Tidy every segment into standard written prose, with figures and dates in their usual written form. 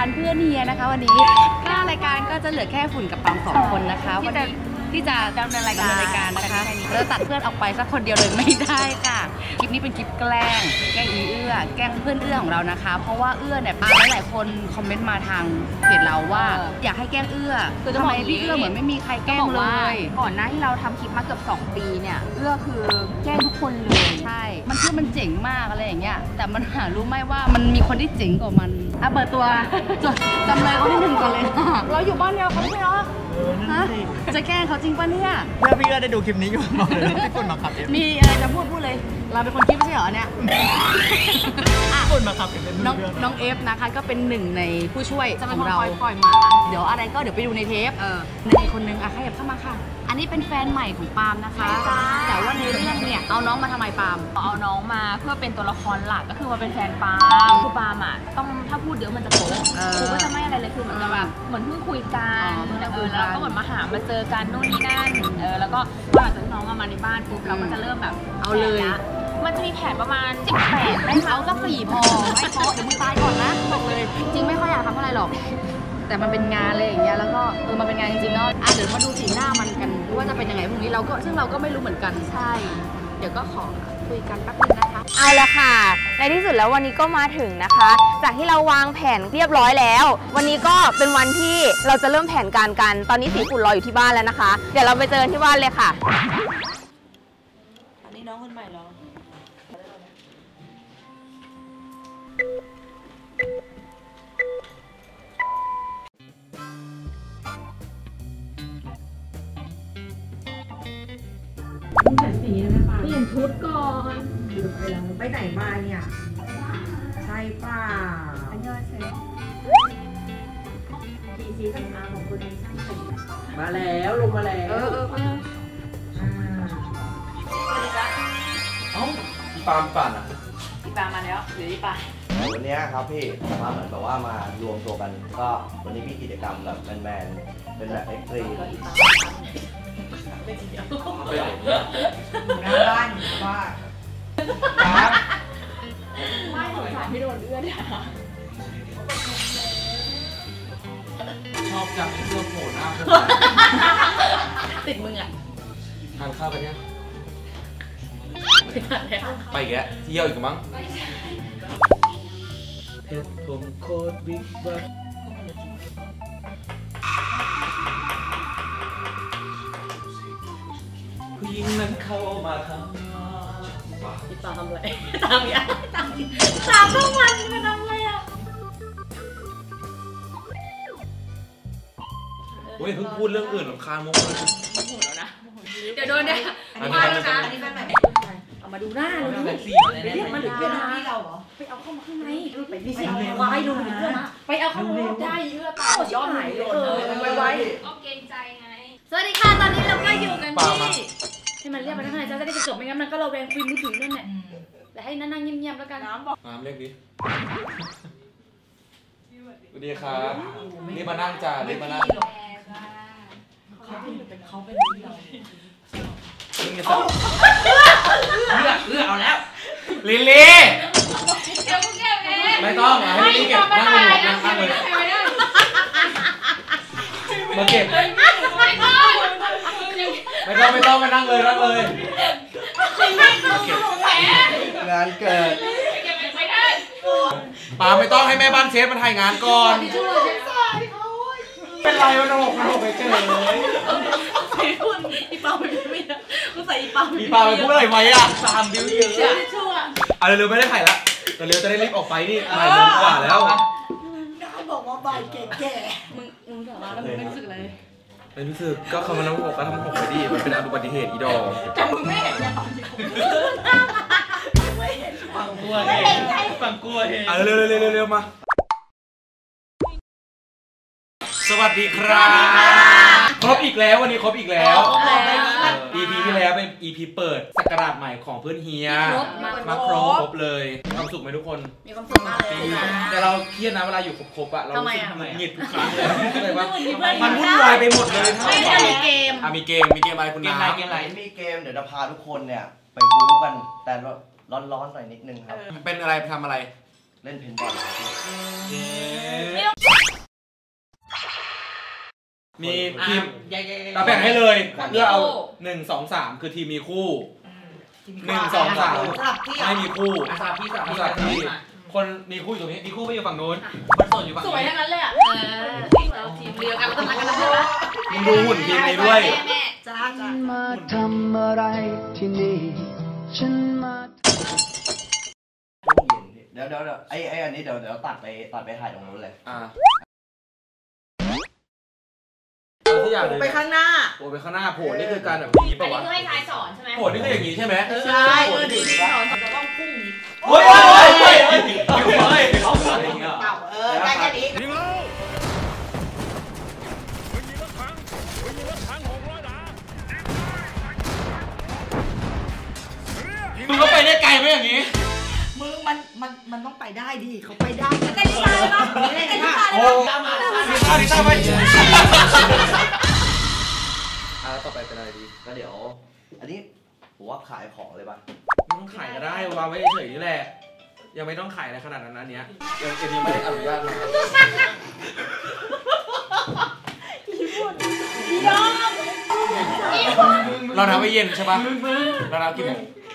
การเพื่อนเฮียนะคะวันนี้ก็รายการก็จะเหลือแค่ฝุ่นกับปัง2 คนนะคะที่จะดำเนินรายการนะคะเราตัดเพื่อนออกไปสักคนเดียวเลยไม่ได้ค่ะคลิปนี้เป็นคลิปแกล้งอีเอื้อแกล้งเพื่อนเอื้อของเรานะคะเพราะว่าเอื้อเนี่ยหลายคนคอมเมนต์มาทางเพจเราว่าอยากให้แกล้งเอื้อคือทำไมพี่เอื้อเหมือนไม่มีใครแกล้งเลยก่อนหน้าที่เราทำคลิปมาเกือบ2 ปีเนี่ยเอื้อคือแกล้งทุกคนเลยใช่มันเจ๋งมากอะไรอย่างเงี้ยแต่มันหารู้ไหมว่ามันมีคนที่เจ๋งกว่ามันเปิดตัวจำเลยเขาที่1ก่อนเลยเราอยู่บ้านเดียวเขาไม่ใช่หรอฮะจะแกล้งเขาจริงป่ะเนี่ยเพื่อพี่ก็ได้ดูคลิปนี้อยู่บอกเลยที่ฝุ่นมาขับมีอะไรจะพูดเลยเราเป็นคนคิดไม่ใช่เหรอเนี่ยฝุ่นมาขับน้องเอฟนะคะก็เป็น1ในผู้ช่วยของเราปล่อยหมาเดี๋ยวอะไรก็เดี๋ยวไปดูในเทปในคนนึงขยับเข้ามาค่ะอันนี้เป็นแฟนใหม่ของปาล์มนะคะแต่ว่าในเรื่องเนี่ยเอาน้องมาทำไมปาล์มเอาน้องมาเพื่อเป็นตัวละครหลักก็คือมาเป็นแฟนปาล์มคือปาล์มอ่ะต้องถ้าพูดเยอะมันจะโป๊ะคือก็จะไม่อะไรเลยคือเหมือนกับแบบเหมือนเพิ่งคุยกันแล้วก็เหมือนมาเจอกันนู่นนี่นั่นแล้วก็หลังจากน้องมาในบ้านปุ๊บเราก็จะเริ่มแบบเอาเลยมันจะมีแผนประมาณ18ได้เอาสัก4พอไม่พอเดี๋ยวมึงตายก่อนนะบอกเลยจริงไม่ค่อยอยากทำอะไรหรอกแต่มันเป็นงานเลยอย่างเงี้ยแล้วก็มันเป็นงานจริงๆเนาะเดี๋ยวมาดูสีหน้ามันกันว่าจะเป็นยังไงพรุ่งนี้ซึ่งเราก็ไม่รู้เหมือนกันใช่เดี๋ยวก็ขอคุยกันแป๊บนึงนะคะเอาละค่ะในที่สุดแล้ววันนี้ก็มาถึงนะคะจากที่เราวางแผนเรียบร้อยแล้ววันนี้ก็เป็นวันที่เราจะเริ่มแผนการกันตอนนี้สีฝุ่นรออยู่ที่บ้านแล้วนะคะเดี๋ยวเราไปเจอที่บ้านเลยค่ะอันนี้น้องคนใหม่เหรอเปลี่ยนสีนะป้าเปลี่ยนชุดก่อนไปไหนมาเนี่ยใช่ป่ะอันยอดเซ็ตทีซีสำอางของคุณช่างแต่งมาแล้วลงมาแล้วพี่ปาล์มปั่นอ่ะพี่ปาล์มมาแล้วหรือพี่ปาวันนี้ครับพี่มาเหมือนแบบว่ามารวมตัวกันก็วันนี้มีกิจกรรมแบบแมนๆเป็นแบบเอ็กซ์ตรีมหน้าบ้านว่าไม่สงสารพี่โดนเอื้อนชอบจับเสื้อโผล่หน้าติดมึงอ่ะทานข้าวกันยังไปแกเที่ยวอีกมั้งเพชรผมโคตรบิ๊กบัสผู้หญิงนั้นเข้ามาทำพี่ปาทำอะไรตามทุกวันมันทำอะไรอ่ะเฮ้ยเพิ่งพูดเรื่องอื่นหรอกคาโมงเลยเดี๋ยวโดนเนี่ยมาแล้วนะเอามาดูหน้าเราดูเรียกมาหรือเพื่อนพี่เราเหรอไปเอาเข้ามาข้างในไปดิสิวายดูหรือเพื่อนมาไปเอาเข้ามาได้เอื้อตาย้อนหายเลยไว้ก็เกรงใจไงสวัสดีค่ะตอนนี้เราก็อยู่กันที่ให้มันเรียกมาทั้งไหนจะได้จบไม่งั้นมันก็เราแวงคุยมือถือนั่นแหละแต่ให้นั่งเงียบๆแล้วกันน้ำเรียกดิสวัสดีครับนี่มานั่งจ่านี่มานั่งเขาเป็นเราเลือกเอาแล้วลิลลี่เดี๋ยวมึงเก็บเองไม่ต้องให้ลิลลี่เก็บนั่งเลยนั่งเลยมาเก็บไม่ต้องมานั่งเลยงานเกิดป่าไม่ต้องให้แม่บ้านเชฟมาถ่ายงานก่อนเป็นไรวะน้องไปเจอเลยอีปาไปไม่ได้กูใส่อีปาไปพูดอะไรไว้อะ3 บิ้วเยอะเอาเร็วๆไม่ได้ถ่ายละเร็วจะได้รีบออกไปนี่บ่ายโมงกว่าแล้วน้าบอกว่าบ่ายแก่มึงกลับมาแล้วมึงไม่รู้สึกอะไรไม่รู้สึกก็เขามาน้ำหกก็ทำหกไปดิมันเป็นอุบัติเหตุอีดอแต่มึงไม่เห็นเนี่ยตอนที่ฟังกลัวเองเร็วมาสวัสดีครับครบอีกแล้ววันนี้ครบอีกแล้ว EP ที่แล้วเป็น EP เปิดศักราชใหม่ของเพื่อนเฮียมาครบเลยมีความสุขไหมทุกคนมีความสุขมากเลยแต่เราเครียดนะเวลาอยู่ครบอะเราหงิดทุกครั้งเลยมันวุ่นวายไปหมดเลยไม่ได้มีเกมมีเกมอะไรคุณน้ำมีเกมเดี๋ยวจะพาทุกคนเนี่ยไปบู๊กันแต่ร้อนๆหน่อยนิดนึงครับเป็นอะไรทำอะไรเล่นเพนบอลมีทีมเราแบ่งให้เลยเพื่อเอา1 2 3คือทีมมีคู่1 2 3ไม่มีคู่สลับที่คนมีคู่อยู่ตรงนี้มีคู่ไปอยู่ฝั่งนู้นคนโสดอยู่ฝั่งสนี้วยทั้งนั้นเลยอ่ะเราทีมเดียวกันเราต้องรักกันนะมึงดูหุ่นทีมนี้ด้วยจ้ามาทำอะไรที่นี่ฉันมาช่วงเย็นเดี๋ยวไอ้อันนี้เดี๋ยวตัดไปถ่ายตรงนู้นเลยที่อย่างไปข้างหน้าโผล่ไปข้างหน้าโผล่นี่คือการแบบนี้อัป่านนี้วะคือให้ทายสอนใช่ไหมโผล่นี่คืออย่างนี้ใช่ไหมใช่ดิสอนจะต้องพุ่งเฮ้ยอะไรเงี้ยเต่าได้แค่นี้มึงก็ไปได้ไกลไหมอย่างนี้มึงมันต้องไปได้ดิเขาไปได้เต้นลิซ่าเลยปะเต้นลิซ่าเลยโอ้ปะลิซ่าไปแล้วต่อไปเป็นอะไรดีก็เดี๋ยวอันนี้ผมว่าขายของเลยป่ะไม่ต้องขายก็ได้วางไว้เฉยๆนี่แหละยังไม่ต้องขายอะไรขนาดนั้นอันเนี้ยยังไม่ได้อนุญาตมาเราทำไว้เย็นใช่ปะเราทำกี่โมง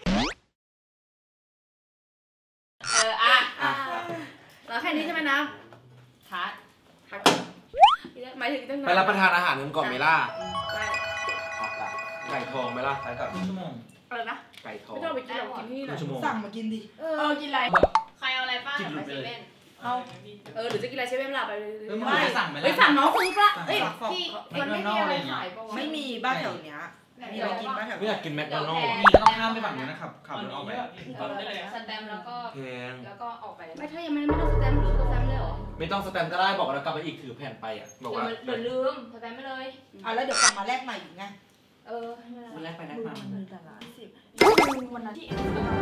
แล้วแค่นี้ใช่ไหมนะทัดหมายถึงตั้งนานไปรับประทานอาหารกันก่อนไหมล่ะได้ไก่ทองไหมล่ะไปก่อนชั่วโมงอะไรนะไก่ทองไม่ต้องไปกินหรอกกินที่ไหนชั่วโมงสั่งมากินดิกินอะไรใครเอาอะไรป้าไปเซเว่นเอาหรือจะกินอะไรใช่ไหมล่ะไปเลยไม่สั่งไปเฮ้ยสั่งน้องซื้อปะเฮ้ยที่มันไม่มีอะไรขายป่าวะไม่มีบ้านแถวเนี้ยมีอะไรกินบ้านแถวไม่อยากกินแมคโดนัลด์นี่ก็ต้องข้ามไปฝั่งนู้นนะครับขับรถออกไปสแตมป์แล้วก็แพงออกไปไม่ถ้ายังไม่ต้องสแตมป์หรือสแตมป์เลยเหรอไม่ต้องสแตมป์ก็ได้บอกเรากลับไปอีกถือแผ่นไปอ่ะบอกว่าเดี๋ยวลืมสแตมป์ไปเลยแล้วเดี๋ยวกลับมาแลกใหม่อีกไงวันแรกไปแรกมาวันนั้นที่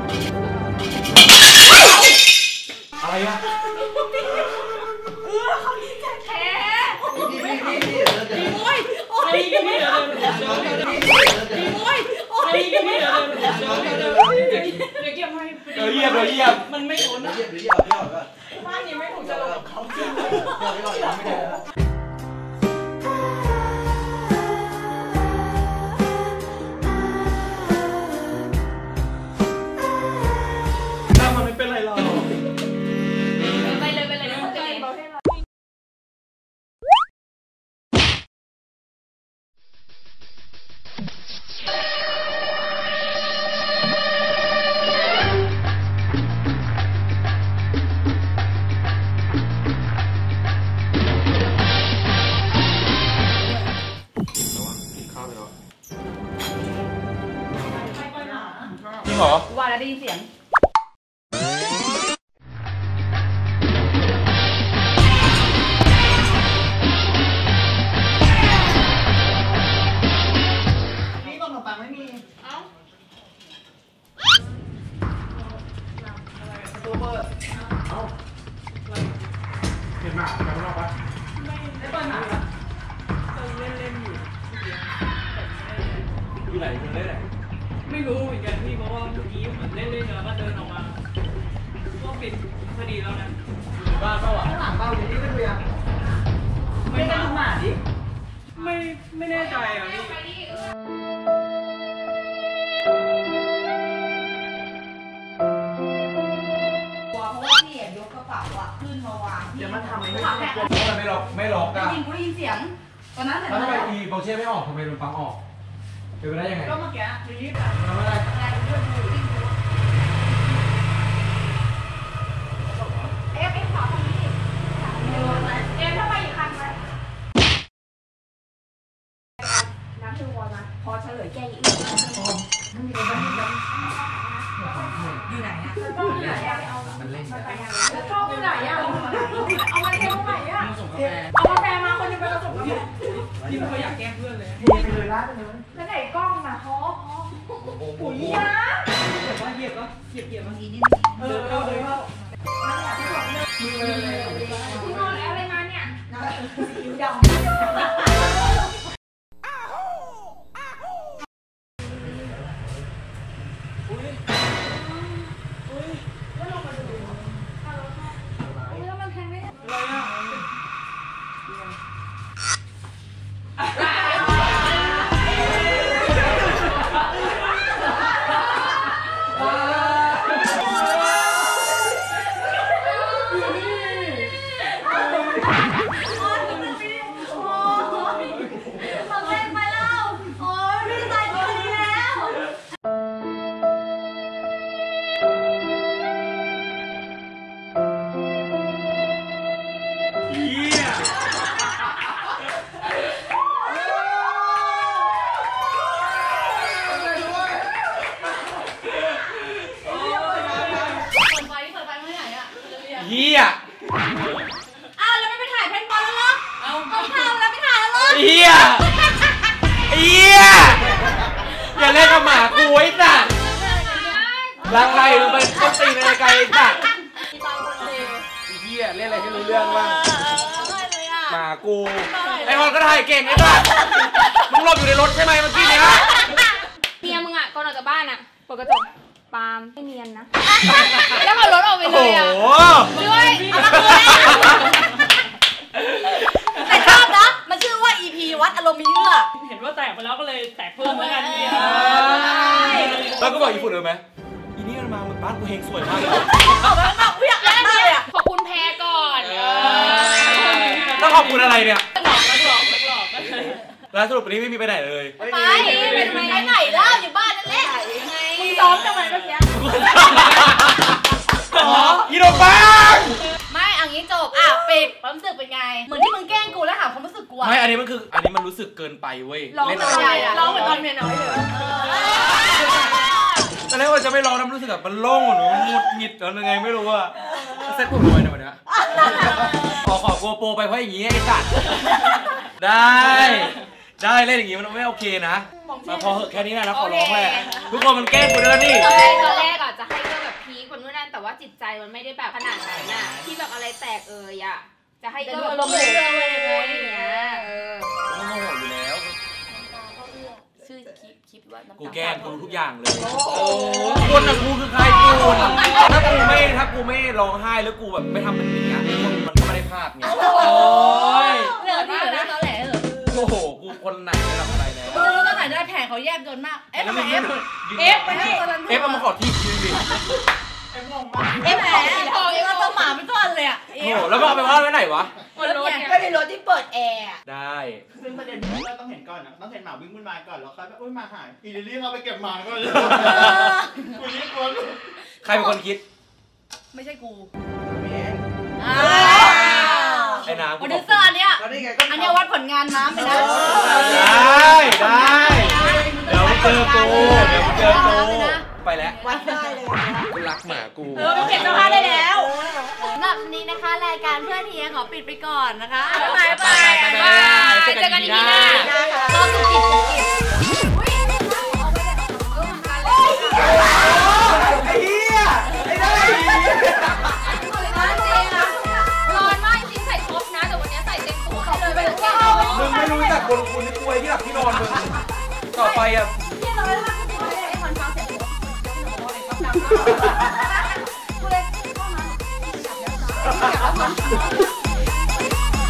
อะไรอ่ะแท้เยียบมันไม่โดนนะเดี๋ยวก็บ้านนี้ไม่ถูกจะลงเขาเดี๋ยวไม่ได้ถ้ามันไม่เป็นไรหรอกไปเลยเข้าใจจริงเหรอว่าแล้วได้ยินเสียงนี่ต้นขนมปังไม่มีเห็นหมาข้างนอกปะอยู่ไหนคุณเล่นไหนไม่รู้เหมือนกันพี่เพราะว่าเมื่อกี้เหมือนเล่นแล้วก็เดินออกมาก็ปิดพอดีแล้วนะอยู่บ้านเปล่าอ่ะข้างหลังเปล่าอยู่นี่ไม่ดูยังไม่ได้หมาดิไม่แน่ใจอ่ะพี่เพราะว่าพี่ยกกระเป๋าขึ้นมาวางเดี๋ยวมันทำให้ไม่ได้ไม่ล็อกได้อ่ะยินกูได้ยินเสียงตอนนั้นแล้วทำไมอีโปรเช่ไม่ออกทำไมโดนฟังออกเป็นไปได้ยังไงก็เมื่อกี้รีบอ่ะไม่ได้เอ็มขอทางนี้เอ็มถ้าไปอีกคันไหมน้ำชื่อวอลนะพอเฉลยแกอีกอยู่ไหนอ่ะต้องไหนอ่ะมันเล่นกันชอบไหนอ่ะเอามาเทตรงไหนอ่ะส่งกาแฟเอากาแฟมาคนนึงไปผสมกาแฟยิ่งเขาอยากแกล้งเพื่อนเลยไปเลยร้านไปเลยแล้วไหนกล้องนะพอปุ๋ยนะแต่ว่าเหยียบก็เหยียบมานี่เดินเข้าเลยเข้าพี่นอนอะไรมาเนี่ยคิ้วดำเหมากูไอ้สัตว์ลังไรมึงเป็นต้นตีนในไกลไอ้สัตว์ไอ้เหี้ยเล่นอะไรให้รู้เรื่องบ้างหมากูไอ้ฮอนก็ถ่ายเก่งไอ้สัตว์มึงหลบอยู่ในรถใช่ไหมเมื่อกี้เนี้ยเมียมึงอ่ะก่อนออกจากบ้านอ่ะเปิดกระจกปาล์มไม่เนียนนะแล้วขับรถออกไปเลยอ่ะช่วยเอามาคืนแต่ชอบนะ มันชื่อว่า EP วัดอารมณ์มีเยื่อเห็นว่าแตกไปแล้วก็เลยแตกเพิ่มแล้วกันเนี่ยแล้วก็บอกอีฝุ่นเลยไหมอีนี่มันมาเหมือนบ้านกูเฮงสวยมากเลยเอาไปข้างนอกกูอยากได้เลยอ่ะขอบคุณแพรก่อนต้องขอบคุณอะไรเนี่ยหลอกแล้วสรุปวันนี้ไม่มีไปไหนเลยไปไหนเล่าอยู่บ้านนั่นแหละมึงซ้อมทำไมเมื่อกี้อีโดปังไม่อันนี้จบปิดความรู้สึกเป็นไงเหมือนที่มึงแกล้งกูแล้วหาความรู้สึกกูอะไม่ อันนี้มันรู้สึกเกินไปเว้ยร้องเหมือนใหญ่อะร้องเหมือนตอนเมียน้อยเลยตอนแรกว่าจะไม่ร้องนะรู้สึกแบบมันโล่งหนูมันหงุดหงิดแล้วยังไงไม่รู้อะเซ็ตผมทำไมเนี่ยวันนี้ขอโกโปรไปเพราะอย่างงี้ไอ้สัตว์ได้เล่นอย่างงี้มันไม่โอเคนะพอเหอะแค่นี้นะขอร้องแหละทุกคนมันแกล้งกูด้วยนี่ตอนแรกอ่ะจะให้ก็แบบพีคแบบนู้นนั่นแต่ว่าจิตใจมันไม่ได้แบบขนาดนั้นน่ะที่แบบอะไรแตกอ่ะจะให้ก็แบบลงเรื่องเลยอย่างเงี้ยมันโมโหอยู่แล้วชื่อคลิปว่ากูแกล้งกูรู้ทุกอย่างเลยคนอะกูคือใครกูถ้ากูไม่ร้องไห้แล้วกูแบบไม่ทำแบบนี้มันก็ไม่ได้ภาพไงเหลือที่เหลือได้ตอนแหลเหรอโอ้โหกูคนไหนไม่ทำอะไรแล้วมึงรู้ตอนไหนได้แผงเขาแยบจนมากทำไมไปให้ตอนนั้นเอามาขอที่ยืนดิแผงพอก็ต้องหมาไม่ต้อนเลยอะโอ้แล้วมันเอาไปวาดไว้ไหนวะไม่ได้รถที่เปิดแอร์ได้ซึ่งประเด็นที่เราต้องเห็นก่อนนะต้องเห็นหมาวิ่งขึ้นมาก่อนแล้วค่อยแบบมาหายอีลิลลี่เขาไปเก็บหมาก่อนเลยกูนี่กลัวใครเป็นคนคิดไม่ใช่กูไอ้น้ำโปรดิวเซอร์เนี่ยอันนี้วัดผลงานน้ำไปนะได้เดี๋ยวเจอกูไปแล้ววัดได้เลยกูรักหมากูไปเก็บเสื้อผ้าได้แล้วสำหรับนี้นะคะรายการเพื่อนเฮียขอปิดไปก่อนนะคะบ๊ายบายเจอกันอีพีหน้ารอสุกิจไอ้เหี้ยไอ้ได้ร้อนมากจริงใส่ครบนะแต่วันนี้ใส่เต็มตัวเลยไปแค่มึงไม่รู้จักคนคุณที่ป่วยที่หลับที่นอนมึงต่อไปอ่ะกูเลยเข้ามา